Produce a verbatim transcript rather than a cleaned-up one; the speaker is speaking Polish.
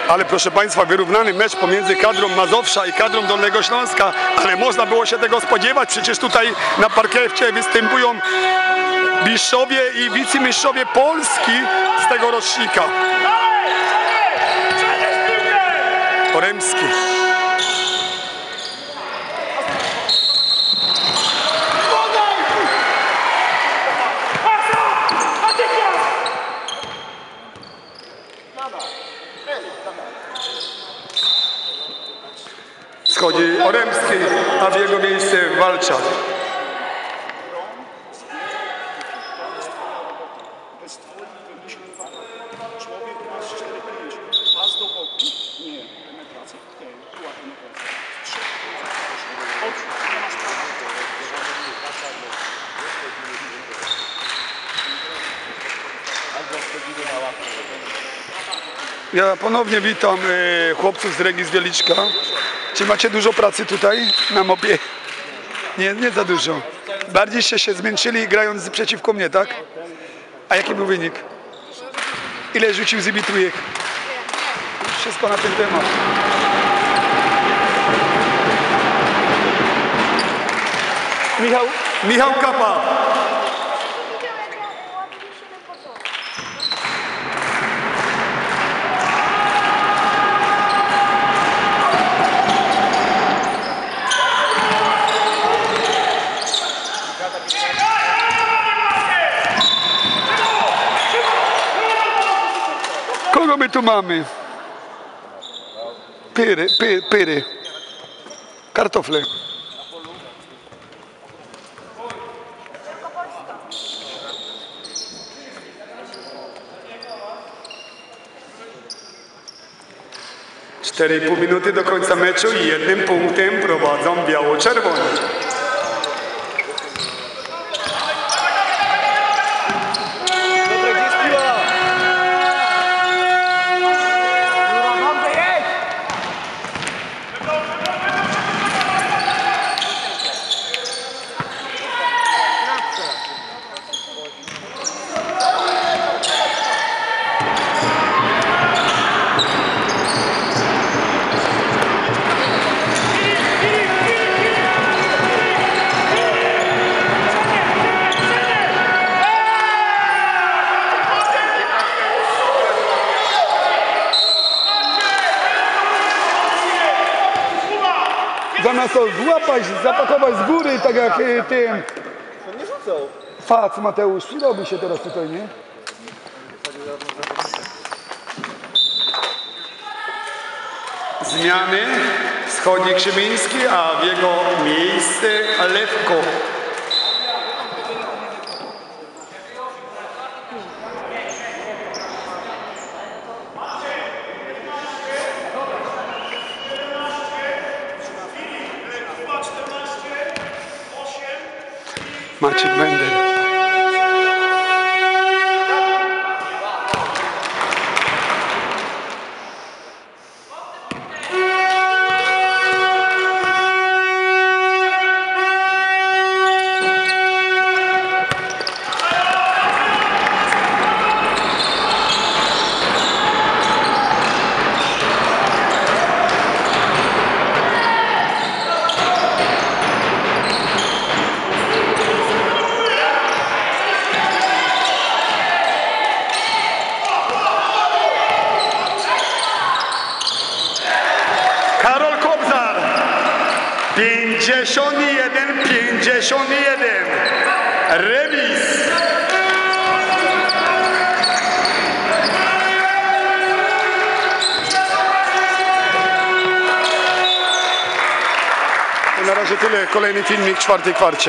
Ale proszę Państwa, wyrównany mecz pomiędzy kadrą Mazowsza i kadrą Dolnego Śląska, ale można było się tego spodziewać, przecież tutaj na parkiecie występują mistrzowie i wicemistrzowie Polski z tego rocznika. Poremski. Schodzi Poremski, a w jego miejsce Walczak. Ja ponownie witam e, chłopców z Legii z Wieliczka. Czy macie dużo pracy tutaj na mopie? Nie, nie za dużo. Bardziej się się zmęczyli grając przeciwko mnie, tak? A jaki był wynik? Ile rzucił Zybitujek? Wszystko na ten temat. Michał, Michał Kapa. Kogo my tu mamy? Pyry, py, pyry. Kartofle. cztery i pół minuty do końca meczu i jednym punktem prowadzą biało-czerwoni. Zamiast to złapać, zapakować z góry, tak jak y, tym. Nie rzucał. Fac Mateusz, przyrobi się teraz tutaj, nie? Zmiany. Schodzi Krzymiński, a w jego miejsce Lewko. Maciek Bender. pięćdziesiąt jeden pięćdziesiąt jeden. Remis. To na razie tyle. Kolejny filmik w czwartej kwarcie.